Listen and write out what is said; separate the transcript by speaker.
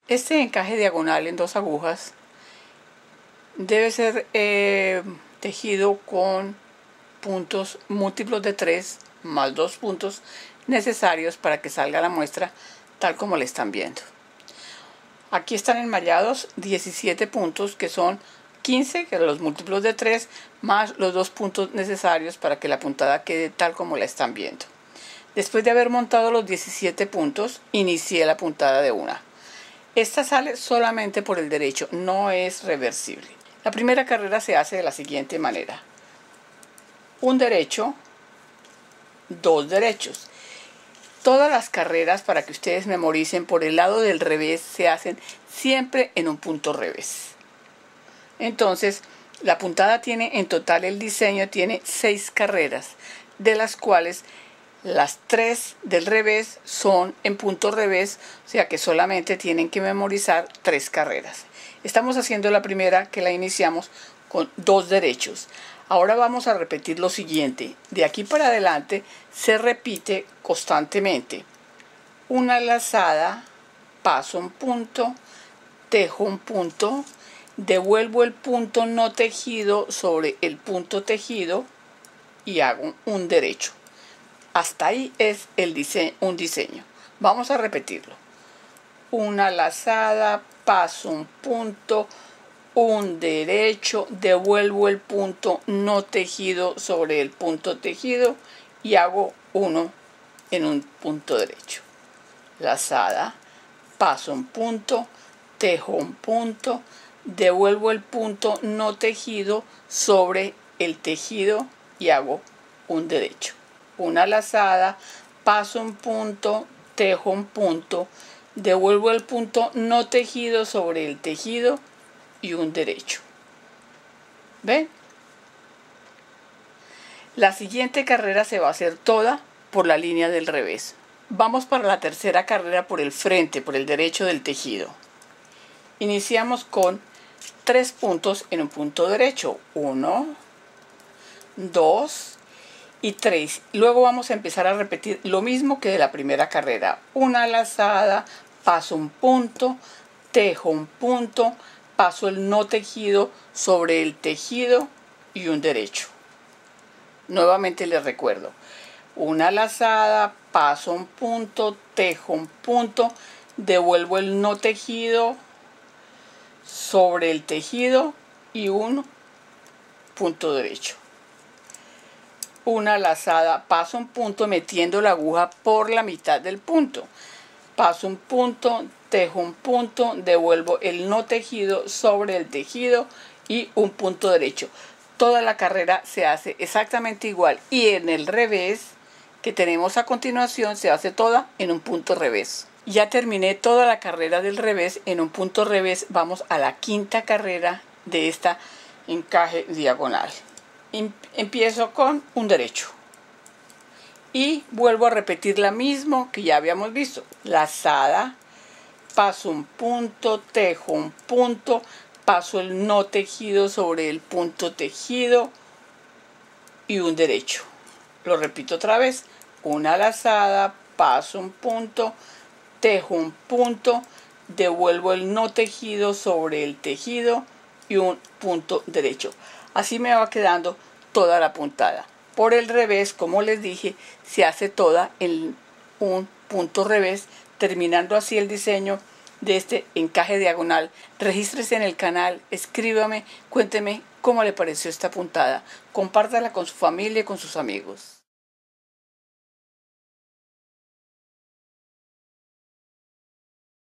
Speaker 1: Este encaje diagonal en 2 agujas debe ser tejido con puntos múltiplos de 3 más 2 puntos necesarios para que salga la muestra tal como le están viendo. Aquí están enmallados 17 puntos, que son 15, que son los múltiplos de 3, más los 2 puntos necesarios para que la puntada quede tal como la están viendo. Después de haber montado los 17 puntos, inicié la puntada de una. Esta sale solamente por el derecho, no es reversible. La primera carrera se hace de la siguiente manera: un derecho, 2 derechos. Todas las carreras, para que ustedes memoricen, por el lado del revés se hacen siempre en un punto revés. Entonces, la puntada tiene en total, el diseño tiene 6 carreras, de las cuales las 3 del revés son en punto revés, o sea que solamente tienen que memorizar 3 carreras. Estamos haciendo la primera, que la iniciamos con 2 derechos. Ahora vamos a repetir lo siguiente. De aquí para adelante se repite constantemente: una lazada, paso un punto, tejo un punto, devuelvo el punto no tejido sobre el punto tejido y hago un derecho. Hasta ahí es un diseño. Vamos a repetirlo: una lazada, paso un punto, un derecho, devuelvo el punto no tejido sobre el punto tejido y hago uno en un punto derecho. Lazada, paso un punto, tejo un punto, devuelvo el punto no tejido sobre el tejido y hago un derecho. Una lazada, paso un punto, tejo un punto, devuelvo el punto no tejido sobre el tejido y un derecho. ¿Ven? La siguiente carrera se va a hacer toda por la línea del revés. Vamos para la tercera carrera por el frente, por el derecho del tejido. Iniciamos con 3 puntos en un punto derecho: 1, 2 y 3. Luego vamos a empezar a repetir lo mismo que de la primera carrera: una lazada, paso un punto, tejo un punto, paso el no tejido sobre el tejido y un derecho. Nuevamente les recuerdo: una lazada, paso un punto, tejo un punto, devuelvo el no tejido sobre el tejido y un punto derecho. Una lazada, paso un punto metiendo la aguja por la mitad del punto, paso un punto, tejo un punto, devuelvo el no tejido sobre el tejido y un punto derecho. Toda la carrera se hace exactamente igual, y en el revés que tenemos a continuación se hace toda en un punto revés. Ya terminé toda la carrera del revés en un punto revés. Vamos a la quinta carrera de esta encaje diagonal. Empiezo con un derecho y vuelvo a repetir la misma que ya habíamos visto: lazada, paso un punto, tejo un punto, paso el no tejido sobre el punto tejido y un derecho. Lo repito otra vez: una lazada, paso un punto, tejo un punto, devuelvo el no tejido sobre el tejido y un punto derecho. Así me va quedando toda la puntada. Por el revés, como les dije, se hace toda en un punto revés, terminando así el diseño de este encaje diagonal. Regístrese en el canal, escríbame, cuénteme cómo le pareció esta puntada, compártala con su familia y con sus amigos.